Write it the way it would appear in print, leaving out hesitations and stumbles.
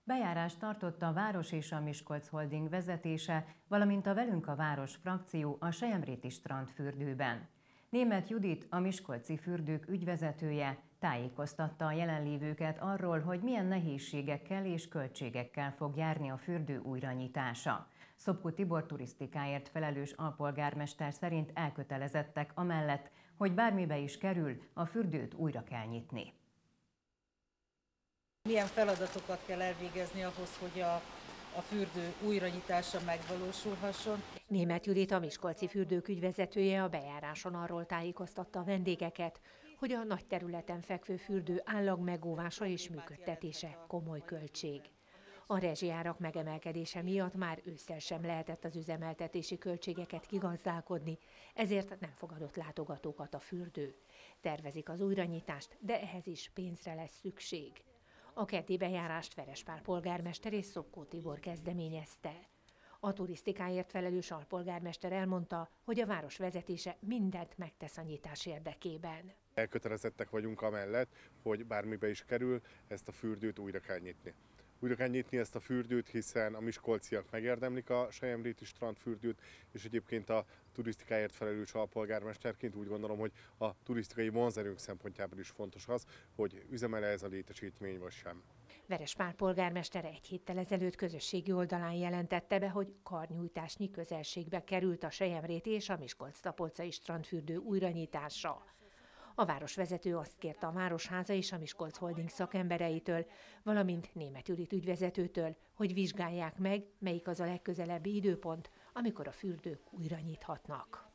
Bejárást tartott a Város és a Miskolc Holding vezetése, valamint a Velünk a Város frakció a Selyemréti strandfürdőben. Németh Judit, a miskolci fürdők ügyvezetője tájékoztatta a jelenlévőket arról, hogy milyen nehézségekkel és költségekkel fog járni a fürdő újranyitása. Szopko Tibor turisztikáért felelős alpolgármester szerint elkötelezettek amellett, hogy bármibe is kerül, a fürdőt újra kell nyitni. Milyen feladatokat kell elvégezni ahhoz, hogy a fürdő újranyitása megvalósulhasson. Németh Judit, a miskolci fürdők ügyvezetője a bejáráson arról tájékoztatta a vendégeket, hogy a nagy területen fekvő fürdő állag megóvása és működtetése komoly költség. A rezsijárak megemelkedése miatt már ősszel sem lehetett az üzemeltetési költségeket kigazdálkodni, ezért nem fogadott látogatókat a fürdő. Tervezik az újranyitást, de ehhez is pénzre lesz szükség. A keddi bejárást Verespál polgármester és Szopko Tibor kezdeményezte. A turisztikáért felelős alpolgármester elmondta, hogy a város vezetése mindent megtesz a nyitás érdekében. Elkötelezettek vagyunk amellett, hogy bármibe is kerül, ezt a fürdőt újra kell nyitni. Újra kell nyitni ezt a fürdőt, hiszen a miskolciak megérdemlik a Selyemréti strandfürdőt, és egyébként a turisztikáért felelős alpolgármesterként úgy gondolom, hogy a turisztikai vonzerőnk szempontjából is fontos az, hogy üzemel ez a létesítmény vagy sem. Verespál polgármester egy héttel ezelőtt közösségi oldalán jelentette be, hogy karnyújtásnyi közelségbe került a Selyemréti és a Miskolc-Tapolcai strandfürdő újranyitása. A városvezető azt kérte a Városháza és a Miskolc Holding szakembereitől, valamint Németh Judit ügyvezetőtől, hogy vizsgálják meg, melyik az a legközelebbi időpont, amikor a fürdők újra nyithatnak.